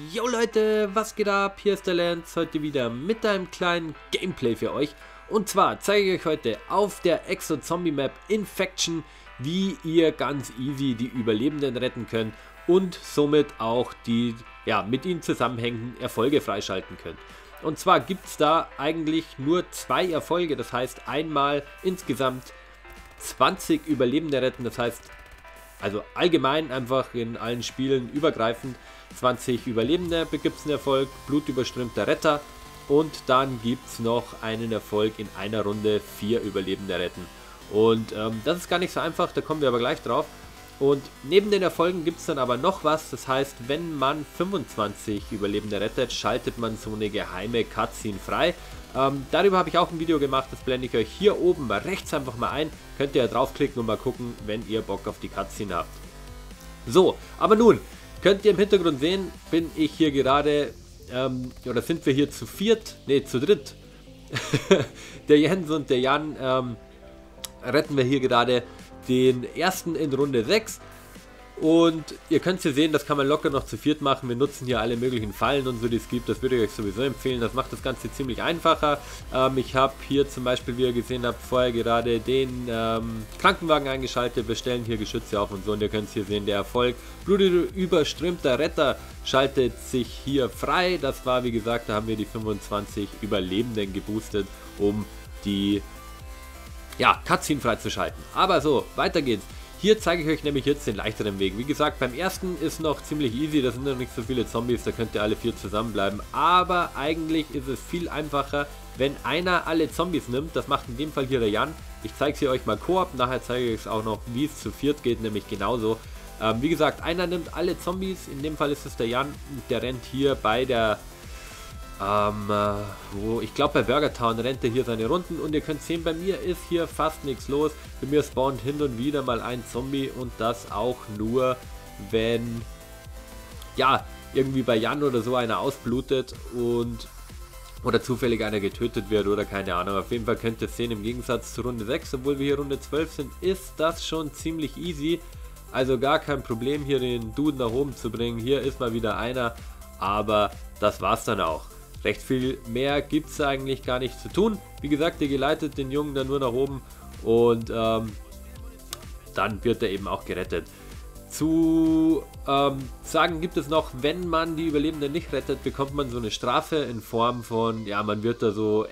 Yo Leute, was geht ab? Hier ist der Lance, heute wieder mit einem kleinen Gameplay für euch. Und zwar zeige ich euch heute auf der Exo-Zombie-Map Infection, wie ihr ganz easy die Überlebenden retten könnt und somit auch die mit ihnen zusammenhängenden Erfolge freischalten könnt. Und zwar gibt es da eigentlich nur 2 Erfolge, das heißt einmal insgesamt 20 Überlebende retten, das heißt also allgemein einfach in allen Spielen übergreifend 20 Überlebende gibt es einen Erfolg, blutüberströmter Retter, und dann gibt es noch einen Erfolg in einer Runde 4 Überlebende retten. Und das ist gar nicht so einfach, da kommen wir aber gleich drauf. Und neben den Erfolgen gibt es dann aber noch was, das heißt, wenn man 25 Überlebende rettet, schaltet man so eine geheime Cutscene frei. Darüber habe ich auch ein Video gemacht, das blende ich euch hier oben rechts einfach mal ein. Könnt ihr ja draufklicken und mal gucken, wenn ihr Bock auf die Cutscene habt. So, aber nun, könnt ihr im Hintergrund sehen, bin ich hier gerade, oder sind wir hier zu dritt. Der Jens und der Jan retten wir hier gerade den ersten in Runde 6. Und ihr könnt hier sehen, das kann man locker noch zu viert machen. Wir nutzen hier alle möglichen Fallen und so, die es gibt. Das würde ich euch sowieso empfehlen. Das macht das Ganze ziemlich einfacher. Ich habe hier zum Beispiel, wie ihr gesehen habt, vorher gerade den Krankenwagen eingeschaltet. Wir stellen hier Geschütze auf und so. Und ihr könnt hier sehen, der Erfolg blutüberströmter Retter schaltet sich hier frei. Das war, wie gesagt, da haben wir die 25 Überlebenden geboostet, um die Cutscene freizuschalten. Aber so, weiter geht's. Hier zeige ich euch nämlich jetzt den leichteren Weg. Wie gesagt, beim ersten ist noch ziemlich easy, da sind noch nicht so viele Zombies, da könnt ihr alle 4 zusammenbleiben. Aber eigentlich ist es viel einfacher, wenn einer alle Zombies nimmt. Das macht in dem Fall hier der Jan. Ich zeige es hier euch mal Koop, nachher zeige ich es auch noch, wie es zu viert geht, nämlich genauso. Wie gesagt, einer nimmt alle Zombies, in dem Fall ist es der Jan, der rennt hier bei der... ich glaube bei Burger Town rennt er hier seine Runden und ihr könnt sehen, bei mir ist hier fast nichts los. Bei mir spawnt hin und wieder mal ein Zombie und das auch nur, wenn irgendwie bei Jan oder so einer ausblutet oder zufällig einer getötet wird oder keine Ahnung. Auf jeden Fall könnt ihr sehen, im Gegensatz zu Runde 6, obwohl wir hier Runde 12 sind, ist das schon ziemlich easy. Also gar kein Problem hier den Dude nach oben zu bringen. Hier ist mal wieder einer, aber das war's dann auch. Recht viel mehr gibt es eigentlich gar nicht zu tun. Wie gesagt, ihr geleitet den Jungen dann nur nach oben und dann wird er eben auch gerettet. Zu sagen gibt es noch, wenn man die Überlebenden nicht rettet, bekommt man so eine Strafe in Form von, man wird da so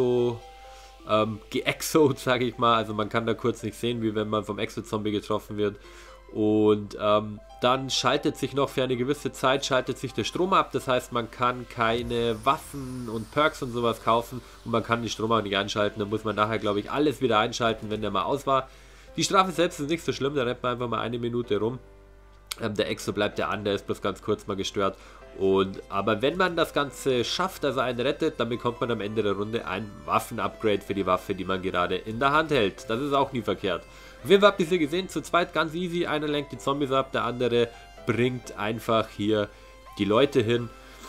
geexot, sage ich mal. Also man kann da kurz nicht sehen, wie wenn man vom Exo-Zombie getroffen wird. Und dann schaltet sich noch für eine gewisse Zeit der Strom ab, das heißt, man kann keine Waffen und Perks und sowas kaufen und man kann den Strom auch nicht einschalten. Dann muss man nachher, glaube ich, alles wieder einschalten, wenn der mal aus war. Die Strafe selbst ist nicht so schlimm, da rennt man einfach mal 1 Minute rum. Der Exo bleibt ja an, der ist bloß ganz kurz mal gestört. Aber wenn man das Ganze schafft, also einen rettet, dann bekommt man am Ende der Runde ein Waffen-Upgrade für die Waffe, die man gerade in der Hand hält. Das ist auch nie verkehrt. Auf jeden Fall habt ihr sie gesehen, zu zweit ganz easy. Einer lenkt die Zombies ab, der andere bringt einfach hier die Leute hin.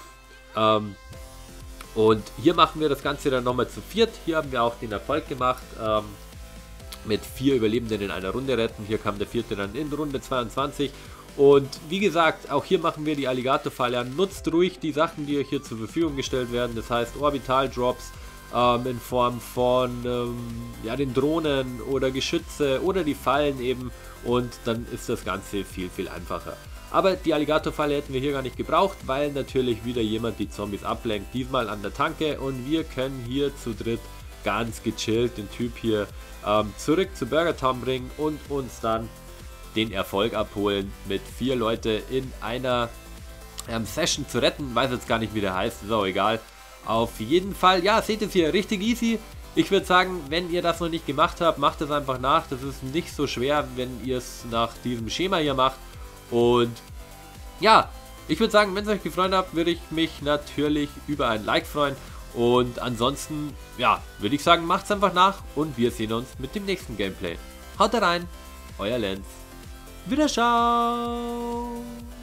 Und hier machen wir das Ganze dann nochmal zu viert. Hier haben wir auch den Erfolg gemacht. Mit 4 Überlebenden in einer Runde retten. Hier kam der 4. dann in Runde 22. Und wie gesagt, auch hier machen wir die Alligator-Falle an. Nutzt ruhig die Sachen, die euch hier zur Verfügung gestellt werden. Das heißt Orbital-Drops in Form von den Drohnen oder Geschütze oder die Fallen eben. Und dann ist das Ganze viel, viel einfacher. Aber die Alligator-Falle hätten wir hier gar nicht gebraucht, weil natürlich wieder jemand die Zombies ablenkt. Diesmal an der Tanke und wir können hier zu dritt ganz gechillt den Typ hier zurück zu Burger Town bringen und uns dann den Erfolg abholen, mit 4 Leute in einer Session zu retten. Weiß jetzt gar nicht, wie der heißt, ist auch egal. Auf jeden Fall, seht ihr hier, richtig easy. Ich würde sagen, wenn ihr das noch nicht gemacht habt, macht es einfach nach. Das ist nicht so schwer, wenn ihr es nach diesem Schema hier macht. Und ich würde sagen, wenn es euch gefallen hat, würde ich mich natürlich über ein Like freuen. Und ansonsten, würde ich sagen, macht es einfach nach und wir sehen uns mit dem nächsten Gameplay. Haut rein, euer Lance. Wiederschauen!